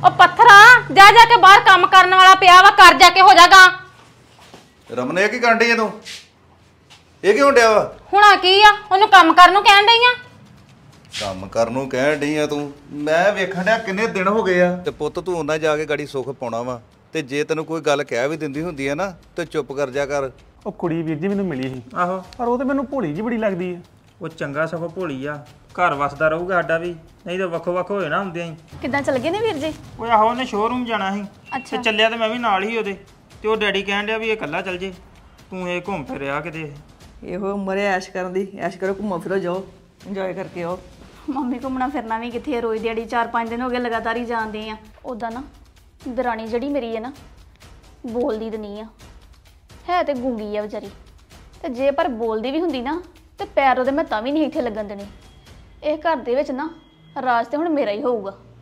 ओ पत्थरा जा जाके बाहर काम करने वाला पिया वा कर जाके हो जागा। रमन ये की ਕਰਨ ਡਈ ਤੂੰ ਇਹ ਕਿਉਂ ਡਿਆ ਵਾ ਹੁਣਾ ਕੀ ਆ ਉਹਨੂੰ ਕੰਮ ਕਰਨ ਨੂੰ ਕਹਿਣ ਡਈ ਆ ਕੰਮ ਕਰਨ ਨੂੰ ਕਹਿਣ ਡਈ ਆ ਤੂੰ ਮੈਂ ਵੇਖਣ ਡਿਆ ਕਿੰਨੇ ਦਿਨ ਹੋ ਗਏ ਆ ਤੇ ਪੁੱਤ ਤੂੰ ਉਹਨਾਂ ਜਾ ਕੇ ਗਾੜੀ ਸੁੱਖ ਪਾਉਣਾ ਵਾ ਤੇ ਜੇ ਤੈਨੂੰ ਕੋਈ ਗੱਲ ਕਹਿ ਵੀ ਦਿੰਦੀ ਹੁੰਦੀ ਆ ਨਾ ਤੇ ਚੁੱਪ ਕਰ ਜਾ ਕਰ। ਉਹ ਕੁੜੀ ਵੀਰ ਜੀ ਮੈਨੂੰ ਮਿਲੀ ਸੀ ਆਹੋ ਪਰ ਉਹ ਤੇ ਮੈਨੂੰ ਭੋਲੀ ਜੀ ਬੜੀ ਲੱਗਦੀ ਆ। ਉਹ ਚੰਗਾ ਸਗੋਂ ਭੋਲੀ ਆ ਘਰ ਵਸਦਾ ਰਹੂਗਾ ਸਾਡਾ ਵੀ ਨਹੀਂ ਤਾਂ ਵੱਖੋ ਵੱਖ ਹੋਏ ਨਾ ਹੁੰਦੇ ਆਂ। ਕਿੱਦਾਂ ਚੱਲ ਗਏ ਨੇ ਵੀਰ ਜੀ? ਓਏ ਆਹੋ ਉਹਨੇ ਸ਼ੋਰੂਮ ਜਾਣਾ ਸੀ ਅੱਛਾ ਤੇ ਚੱਲਿਆ ਤੇ ਮੈਂ ਵੀ ਨਾਲ ਹੀ ਉਹਦੇ ਤੇ ਉਹ ਡੈਡੀ ਕਹਿਣ ਡਿਆ ਵੀ ਇਹ ਇਕੱਲਾ ਚੱਲ ਜੇ ਤੂੰ ਇਹ ਘੁੰਮ ਫਿਰ ਆ ਕਿਤੇ। ਇਹੋ ਉਮਰ ਹੈ ਐਸ਼ ਕਰਨ ਦੀ, ਐਸ਼ ਕਰੋ ਘੁੰਮੋ ਫਿਰੋ ਜਾਓ ਇੰਜੋਏ ਕਰਕੇ ਆਓ। ਮੰਮੀ ਘੁੰਮਣਾ ਫਿਰਨਾ ਵੀ ਕਿੱਥੇ ਰੋਜ਼ ਦਿਹਾੜੀ 4-5 ਦਿਨ ਹੋ ਗਏ ਲਗਾਤਾਰ ਹੀ ਜਾਂਦੇ ਆ। ਉੱਦਾਂ ਨਾ ਦਰਾਣੀ ਜਿਹੜੀ ਮੇਰੀ ਹੈ ਨਾ ਬੋਲਦੀ ਤਾਂ ਨਹੀਂ ਆ ਹੈ ਤੇ ਗੂੰਗੀ ਆ ਵਿਚਾਰੀ ਤੇ ਜੇ ਪਰ ਬੋਲਦੀ ਵੀ ਹੁੰਦੀ ਨਾ ਤੇ ਪੈਰ ਉਹਦੇ ਮੈਂ ਤਾਂ ਵੀ ਨਹੀਂ ਇੱਥੇ ਲੱਗਣ ਦੇਣੇ। ਇਹ ਘਰ ਦੇ ਵਿੱਚ ਨਾ ਰਾਜ ਤੇ ਹੁਣ ਮੇਰਾ ਹੀ ਹੋਊਗਾ।